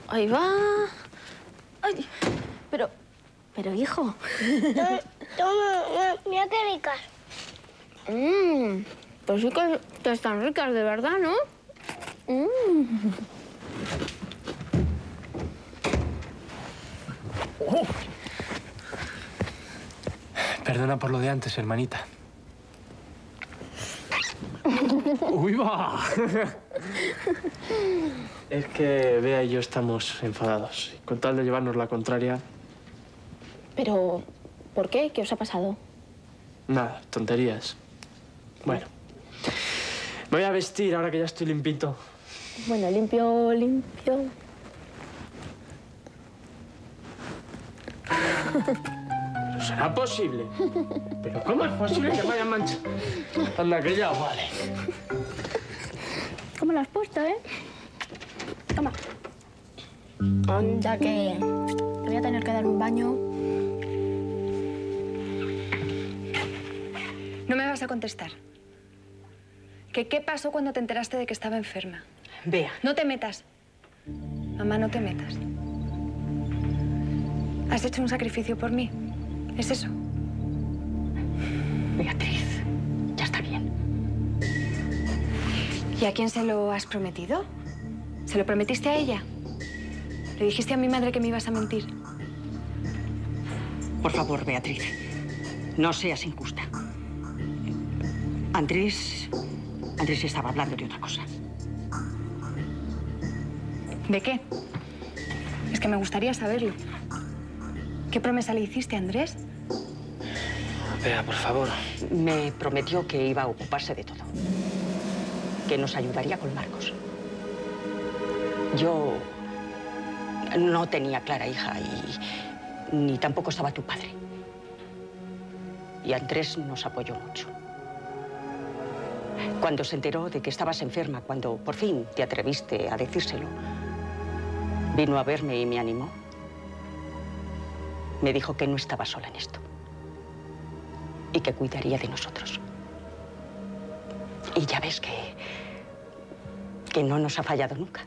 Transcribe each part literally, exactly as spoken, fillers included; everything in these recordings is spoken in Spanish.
Ahí va. Ay, pero... Pero, hijo... Toma, toma, mira qué ricas. Mmm, pues sí que, que están ricas de verdad, ¿no? Mmm. Oh. Perdona por lo de antes, hermanita. ¡Uy, va! Es que Bea y yo estamos enfadados. Con tal de llevarnos la contraria... Pero, ¿por qué? ¿Qué os ha pasado? Nada, tonterías. Bueno, me voy a vestir ahora que ya estoy limpito. Bueno, limpio, limpio. ¿Pero será posible? ¿Pero cómo es posible que vaya mancha? Anda, que ya vale. ¿Cómo lo has puesto, eh? Toma. Anda, que te voy a tener que dar un baño. No me vas a contestar. ¿Que qué pasó cuando te enteraste de que estaba enferma? Bea. No te metas. Mamá, no te metas. ¿Has hecho un sacrificio por mí? ¿Es eso? Beatriz, ya está bien. ¿Y a quién se lo has prometido? ¿Se lo prometiste a ella? ¿Le dijiste a mi madre que me ibas a mentir? Por favor, Beatriz, no seas injusta. Andrés... Andrés estaba hablando de otra cosa. ¿De qué? Es que me gustaría saberlo. ¿Qué promesa le hiciste a Andrés? Bea, por favor. Me prometió que iba a ocuparse de todo. Que nos ayudaría con Marcos. Yo no tenía clara hija y ni tampoco estaba tu padre. Y Andrés nos apoyó mucho. Cuando se enteró de que estabas enferma, cuando por fin te atreviste a decírselo, vino a verme y me animó. Me dijo que no estaba sola en esto y que cuidaría de nosotros. Y ya ves que, que no nos ha fallado nunca.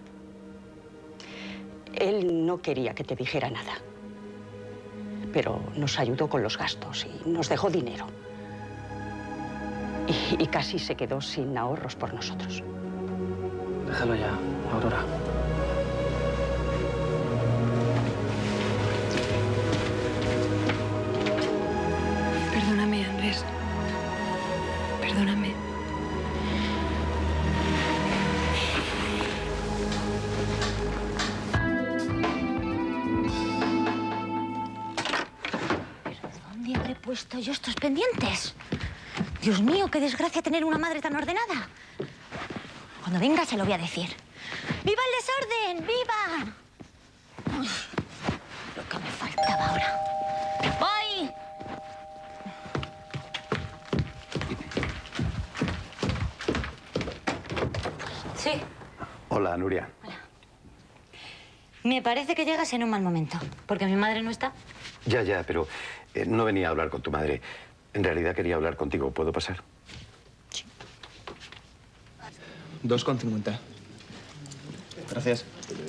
Él no quería que te dijera nada, pero nos ayudó con los gastos y nos dejó dinero. Y, y casi se quedó sin ahorros por nosotros. Déjalo ya, Aurora. Perdóname, Andrés. Perdóname. ¿Pero dónde habré puesto yo estos pendientes? Dios mío, qué desgracia tener una madre tan ordenada. Cuando venga se lo voy a decir. ¡Viva el desorden! ¡Viva! Uy, lo que me faltaba ahora. ¡Voy! Sí. Hola, Nuria. Hola. Me parece que llegas en un mal momento, porque mi madre no está. Ya, ya, pero eh, no venía a hablar con tu madre. En realidad quería hablar contigo. ¿Puedo pasar? Sí. dos con cincuenta. Gracias.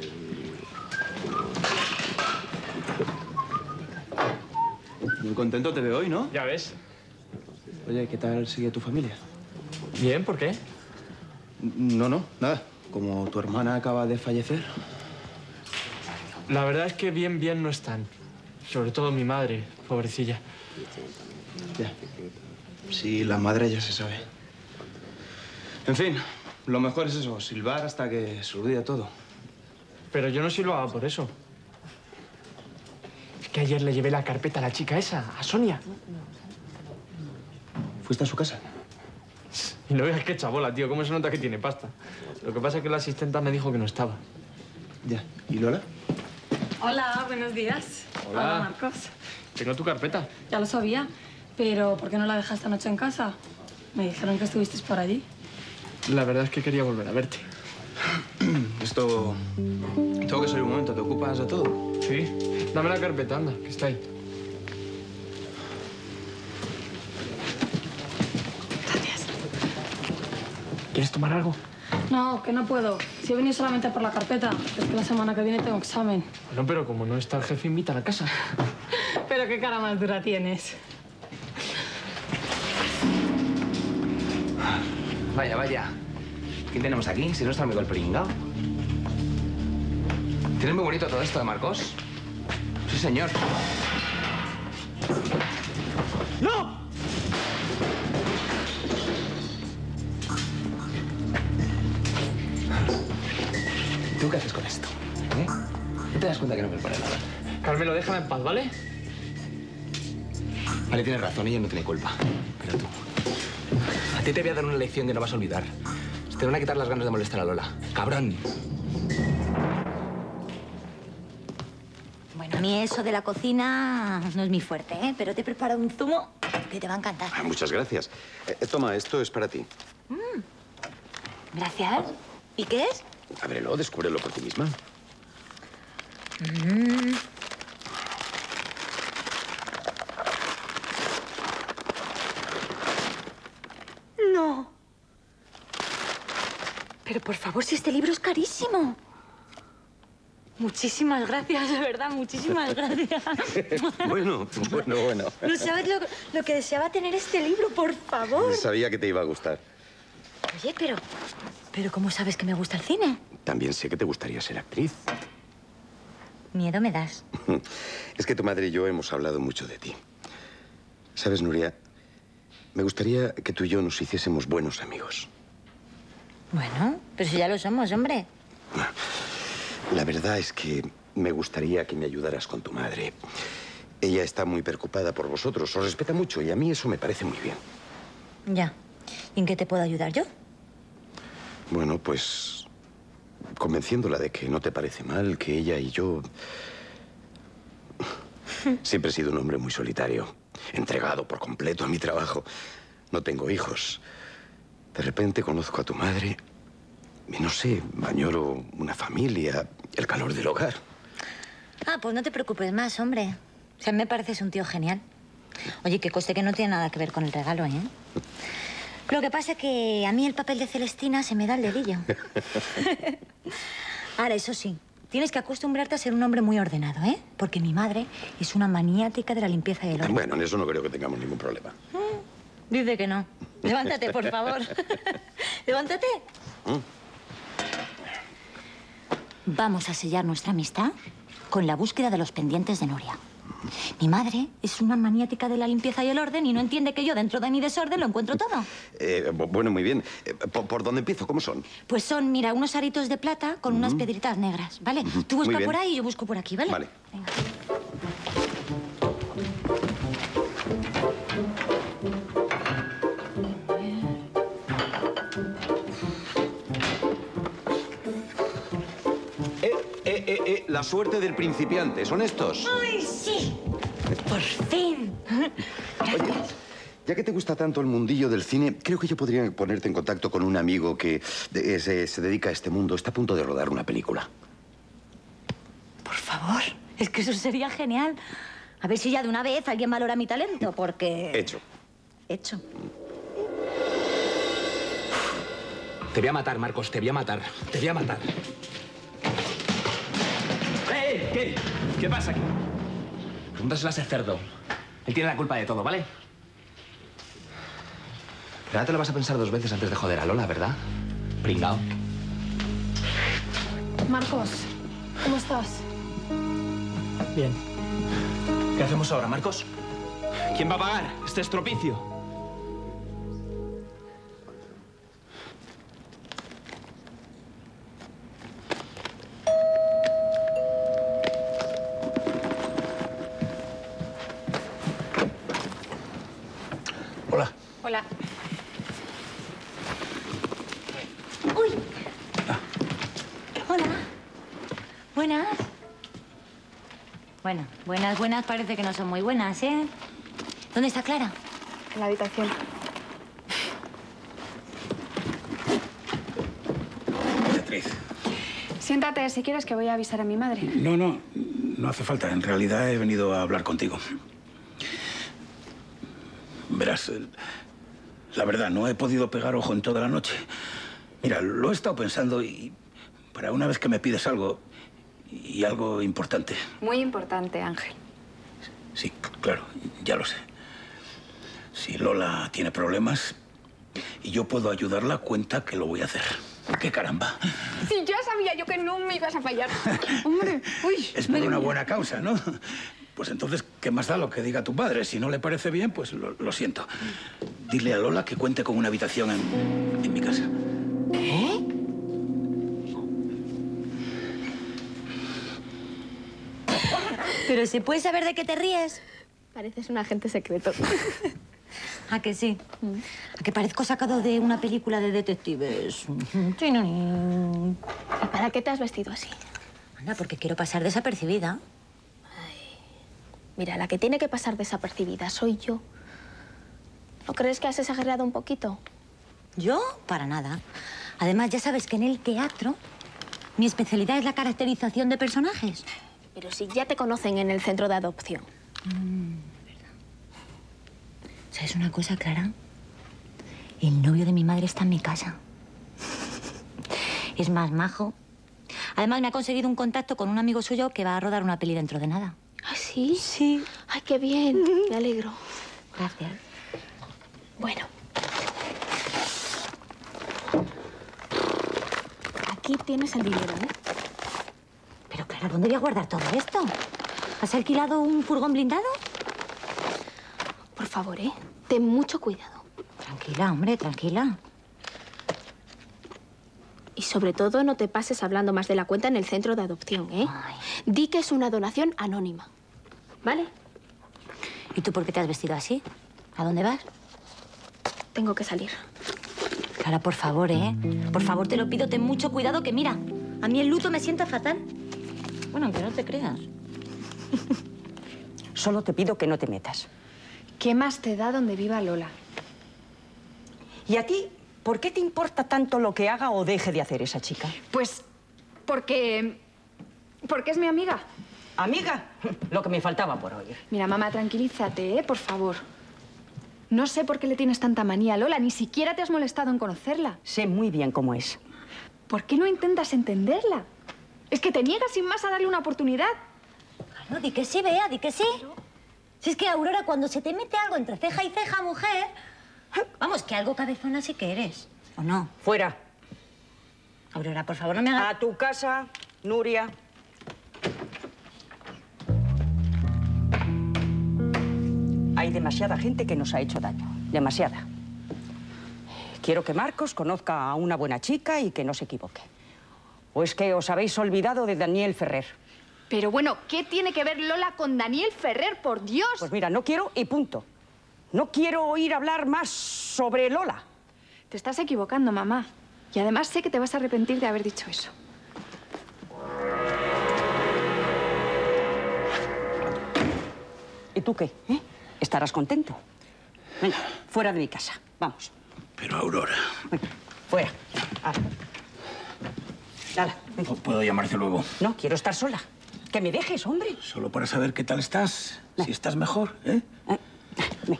Muy contento te veo hoy, ¿no? Ya ves. Oye, ¿qué tal sigue tu familia? Bien, ¿por qué? No, no, nada. Como tu hermana acaba de fallecer. La verdad es que bien, bien no están. Sobre todo mi madre, pobrecilla. Ya. Sí, la madre ya se sabe. En fin, lo mejor es eso, silbar hasta que se olvide todo. Pero yo no silbaba por eso. Es que ayer le llevé la carpeta a la chica esa, a Sonia. ¿Fuiste a su casa? Y no veas qué chabola, tío. ¿Cómo se nota que tiene pasta? Lo que pasa es que la asistenta me dijo que no estaba. Ya. ¿Y Lola? Hola, buenos días. Hola. Hola, Marcos. Tengo tu carpeta. Ya lo sabía, pero ¿por qué no la dejaste anoche en casa? Me dijeron que estuviste por allí. La verdad es que quería volver a verte. Esto... Tengo que salir un momento. ¿Te ocupas de todo? Sí. Dame la carpeta, anda, que está ahí. Gracias. ¿Quieres tomar algo? No, que no puedo. Si he venido solamente por la carpeta, es que la semana que viene tengo examen. Bueno, pero como no está el jefe, invita a la casa. Pero qué cara más dura tienes. Vaya, vaya. ¿Quién tenemos aquí? Si nuestro amigo el pringao. ¿Tienes muy bonito todo esto de Marcos? Sí, señor. ¡No! ¿Tú qué haces con esto? ¿Eh? ¿No te das cuenta que no me pone nada? Carmelo, déjala en paz, ¿vale? Vale, tienes razón, ella no tiene culpa. Pero tú... A ti te voy a dar una lección que no vas a olvidar. Se te van a quitar las ganas de molestar a Lola. ¡Cabrón! Bueno, a mí eso de la cocina no es mi fuerte, ¿eh? Pero te he preparado un zumo que te va a encantar. Ah, muchas gracias. Eh, toma, esto es para ti. Mm. Gracias. ¿Y qué es? Ábrelo, descúbrelo por ti misma. Mm. No. Pero por favor, si este libro es carísimo. Muchísimas gracias, de verdad, muchísimas gracias. Bueno, bueno, bueno. No sabes lo, lo que deseaba tener este libro, por favor. Sabía que te iba a gustar. Oye, pero... ¿Pero cómo sabes que me gusta el cine? También sé que te gustaría ser actriz. Miedo me das. Es que tu madre y yo hemos hablado mucho de ti. ¿Sabes, Nuria? Me gustaría que tú y yo nos hiciésemos buenos amigos. Bueno, pero si ya lo somos, hombre. La verdad es que me gustaría que me ayudaras con tu madre. Ella está muy preocupada por vosotros, os respeta mucho y a mí eso me parece muy bien. Ya. ¿Y en qué te puedo ayudar yo? Bueno, pues convenciéndola de que no te parece mal que ella y yo... Siempre he sido un hombre muy solitario, entregado por completo a mi trabajo. No tengo hijos. De repente conozco a tu madre y no sé, añoro una familia, el calor del hogar. Ah, pues no te preocupes más, hombre. O sea, me pareces un tío genial. Oye, que coste que no tiene nada que ver con el regalo, ¿eh? Lo que pasa es que a mí el papel de Celestina se me da el dedillo. Ahora, eso sí, tienes que acostumbrarte a ser un hombre muy ordenado, ¿eh? Porque mi madre es una maniática de la limpieza y el orden. Bueno, en eso no creo que tengamos ningún problema. Mm, dice que no. Levántate, por favor. Levántate. ¿Mm? Vamos a sellar nuestra amistad con la búsqueda de los pendientes de Nuria. Mi madre es una maniática de la limpieza y el orden y no entiende que yo, dentro de mi desorden, lo encuentro todo. Eh, bueno, muy bien. Eh, ¿por, ¿Por dónde empiezo? ¿Cómo son? Pues son, mira, unos aritos de plata con unas piedritas negras, ¿vale? Uh-huh. Tú Muy busca bien. por ahí y yo busco por aquí, ¿vale? Vale. Venga. Eh, eh, eh, eh, la suerte del principiante. ¿Son estos? ¡Ay, sí! ¡Por fin! Oye, ya que te gusta tanto el mundillo del cine, creo que yo podría ponerte en contacto con un amigo que eh, se, se dedica a este mundo. Está a punto de rodar una película. Por favor, es que eso sería genial. A ver si ya de una vez alguien valora mi talento, porque... Hecho. Hecho. Te voy a matar, Marcos, te voy a matar. Te voy a matar. ¡Eh! ¿Qué? ¿Qué pasa aquí? Pregúntaselo a ese cerdo. Él tiene la culpa de todo, ¿vale? Pero ahora te lo vas a pensar dos veces antes de joder a Lola, ¿verdad? Pringao. Marcos, ¿cómo estás? Bien. ¿Qué hacemos ahora, Marcos? ¿Quién va a pagar este estropicio? Hola. Hola. ¡Uy! Hola. Buenas. Bueno, buenas, buenas parece que no son muy buenas, ¿eh? ¿Dónde está Clara? En la habitación. Beatriz. Siéntate si quieres, que voy a avisar a mi madre. No, no, no hace falta. En realidad he venido a hablar contigo. Verás, la verdad, no he podido pegar ojo en toda la noche. Mira, lo he estado pensando y para una vez que me pides algo, y algo importante. Muy importante, Ángel. Sí, claro, ya lo sé. Si Lola tiene problemas y yo puedo ayudarla, cuenta que lo voy a hacer. ¡Qué caramba! Sí, ya sabía yo que no me ibas a fallar. Hombre, uy. Es por una buena causa, ¿no? Pues entonces, ¿qué más da lo que diga tu padre? Si no le parece bien, pues lo, lo siento. Dile a Lola que cuente con una habitación en, en mi casa. ¿Qué? Pero si puedes saber de qué te ríes. Pareces un agente secreto. ¿A que sí? ¿A que parezco sacado de una película de detectives? ¿Y para qué te has vestido así? Anda, porque quiero pasar desapercibida. Mira, la que tiene que pasar desapercibida soy yo. ¿No crees que has exagerado un poquito? ¿Yo? Para nada. Además, ya sabes que en el teatro mi especialidad es la caracterización de personajes. Pero si ya te conocen en el centro de adopción. Mm, verdad. ¿Sabes una cosa, Clara? El novio de mi madre está en mi casa. Es más majo. Además, me ha conseguido un contacto con un amigo suyo que va a rodar una peli dentro de nada. ¿Ah, sí? Sí. Ay, qué bien. Me alegro. Gracias. Bueno. Aquí tienes el dinero, ¿eh? Pero, Clara, ¿dónde voy a guardar todo esto? ¿Has alquilado un furgón blindado? Por favor, ¿eh? Ten mucho cuidado. Tranquila, hombre, tranquila. Y sobre todo, no te pases hablando más de la cuenta en el centro de adopción, ¿eh? Ay. Di que es una donación anónima, ¿vale? ¿Y tú por qué te has vestido así? ¿A dónde vas? Tengo que salir. Clara, por favor, ¿eh? Por favor, te lo pido, ten mucho cuidado, que mira, a mí el luto me sienta fatal. Bueno, aunque no te creas. Solo te pido que no te metas. ¿Qué más te da donde viva Lola? ¿Y a ti, por qué te importa tanto lo que haga o deje de hacer esa chica? Pues porque... porque es mi amiga. ¿Amiga? Lo que me faltaba por oír. Mira, mamá, tranquilízate, ¿eh? Por favor. No sé por qué le tienes tanta manía a Lola. Ni siquiera te has molestado en conocerla. Sé muy bien cómo es. ¿Por qué no intentas entenderla? Es que te niegas sin más a darle una oportunidad. Claro, di que sí, Bea, di que sí. Si es que, Aurora, cuando se te mete algo entre ceja y ceja, mujer... Vamos, que algo cabezona sí que eres, ¿o no? Fuera. Aurora, por favor, no me hagas... A tu casa, Nuria. Hay demasiada gente que nos ha hecho daño. Demasiada. Quiero que Marcos conozca a una buena chica y que no se equivoque. ¿O es que os habéis olvidado de Daniel Ferrer? Pero bueno, ¿qué tiene que ver Lola con Daniel Ferrer, por Dios? Pues mira, no quiero y punto. No quiero oír hablar más sobre Lola. Te estás equivocando, mamá. Y además sé que te vas a arrepentir de haber dicho eso. ¿Y tú qué? ¿Eh? ¿Estarás contento? Venga, fuera de mi casa. Vamos. Pero, Aurora... Venga, fuera. Hala. Hala, venga. ¿No puedo llamarte luego? No, quiero estar sola. Que me dejes, hombre. Solo para saber qué tal estás. No. Si estás mejor, ¿eh? Eh, ven.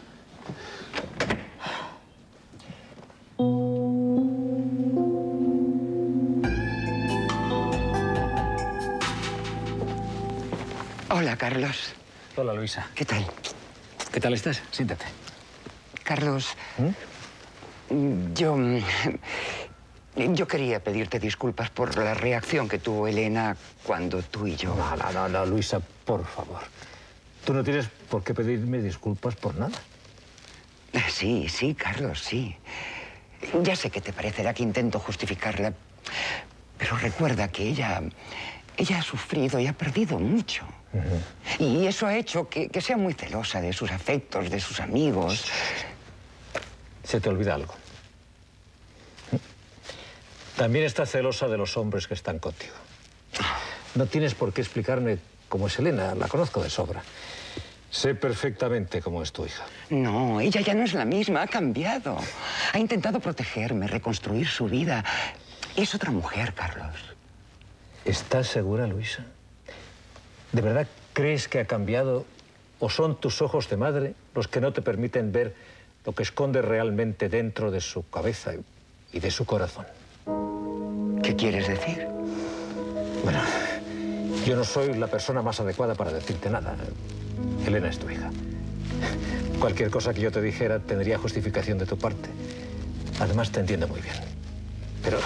Hola, Carlos. Hola, Luisa. ¿Qué tal? ¿Qué tal estás? Siéntate. Carlos, yo... Yo quería pedirte disculpas por la reacción que tuvo Elena cuando tú y yo... No, no, no, no, Luisa, por favor. Tú no tienes por qué pedirme disculpas por nada. Sí, sí, Carlos, sí. Ya sé que te parecerá que intento justificarla, pero recuerda que ella... Ella ha sufrido y ha perdido mucho. Uh-huh. Y eso ha hecho que, que sea muy celosa de sus afectos, de sus amigos. Se te olvida algo. También está celosa de los hombres que están contigo. No tienes por qué explicarme cómo es Elena, la conozco de sobra. Sé perfectamente cómo es tu hija. No, ella ya no es la misma, ha cambiado. Ha intentado protegerme, reconstruir su vida. Es otra mujer, Carlos. ¿Estás segura, Luisa? ¿De verdad crees que ha cambiado o son tus ojos de madre los que no te permiten ver lo que esconde realmente dentro de su cabeza y de su corazón? ¿Qué quieres decir? Bueno, yo no soy la persona más adecuada para decirte nada. Elena es tu hija. Cualquier cosa que yo te dijera tendría justificación de tu parte. Además, te entiendo muy bien. Pero...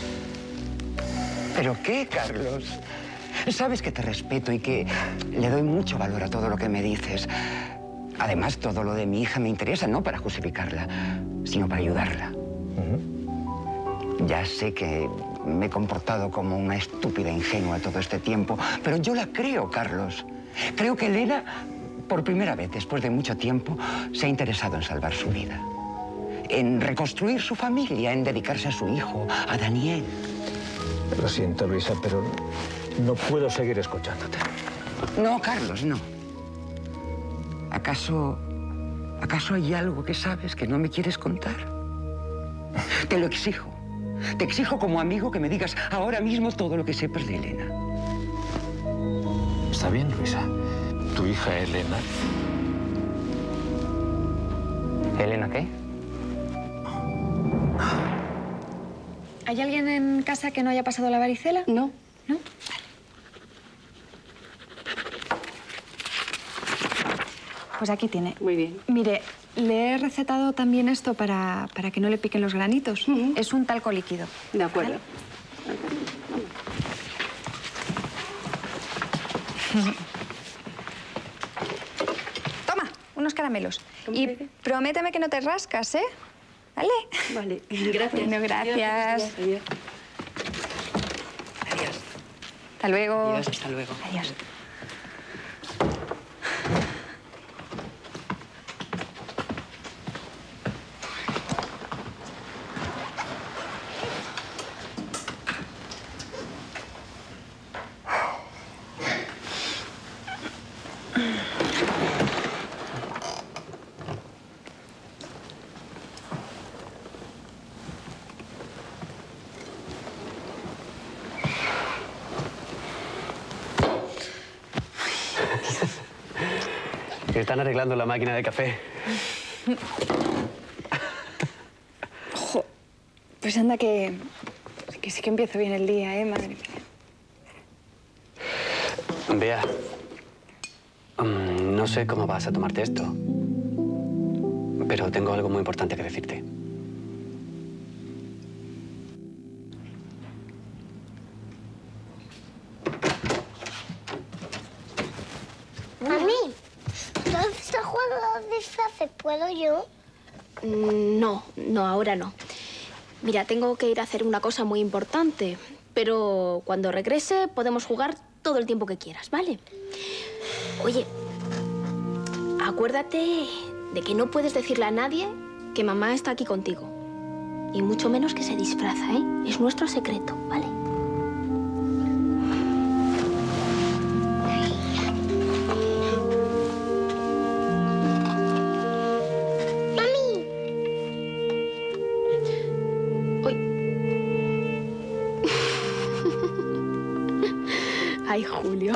¿Pero qué, Carlos? Sabes que te respeto y que le doy mucho valor a todo lo que me dices. Además, todo lo de mi hija me interesa, no para justificarla, sino para ayudarla. Uh-huh. Ya sé que me he comportado como una estúpida ingenua todo este tiempo, pero yo la creo, Carlos. Creo que Elena, por primera vez después de mucho tiempo, se ha interesado en salvar su vida. En reconstruir su familia, en dedicarse a su hijo, a Daniel. Lo siento, Luisa, pero no puedo seguir escuchándote. No, Carlos, no. ¿Acaso... ¿Acaso hay algo que sabes que no me quieres contar? Te lo exijo. Te exijo como amigo que me digas ahora mismo todo lo que sepas de Elena. Está bien, Luisa. Tu hija Elena... ¿Elena qué? ¿Hay alguien en casa que no haya pasado la varicela? No. ¿No? Vale. Pues aquí tiene. Muy bien. Mire, le he recetado también esto para, para que no le piquen los granitos. Uh-huh. Es un talco líquido. De acuerdo. ¿Vale? Toma, unos caramelos. Y prométeme que no te rascas, ¿eh? ¿Vale? Vale, gracias. Bueno, gracias. Adiós. Adiós. Adiós. Hasta luego. Adiós, hasta luego. Adiós. Están arreglando la máquina de café. Ojo, pues anda que, que sí que empiezo bien el día, ¿eh? Madre mía. Bea, um, no sé cómo vas a tomarte esto, pero tengo algo muy importante que decirte. Mami, ¿tú estás jugando a los disfraces? ¿Puedo yo? No, no, ahora no. Mira, tengo que ir a hacer una cosa muy importante, pero cuando regrese podemos jugar todo el tiempo que quieras, ¿vale? Oye, acuérdate de que no puedes decirle a nadie que mamá está aquí contigo. Y mucho menos que se disfraza, ¿eh? Es nuestro secreto, ¿vale? Ay, Julio.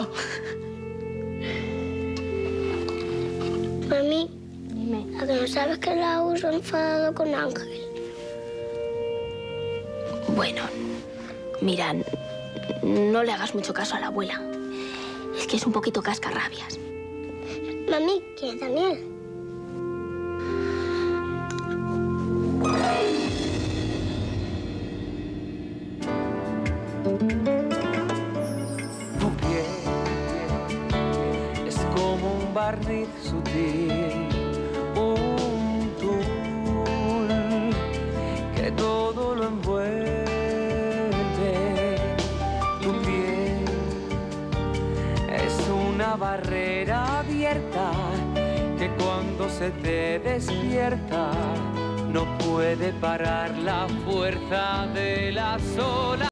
Mami, dime. ¿A que no sabes que la uso enfadado con Ángel? Bueno, mira, no le hagas mucho caso a la abuela. Es que es un poquito cascarrabias. Mami, ¿quién es Daniel? Barniz sutil, un tul que todo lo envuelve. Tu piel es una barrera abierta que cuando se te despierta no puede parar la fuerza de la olas.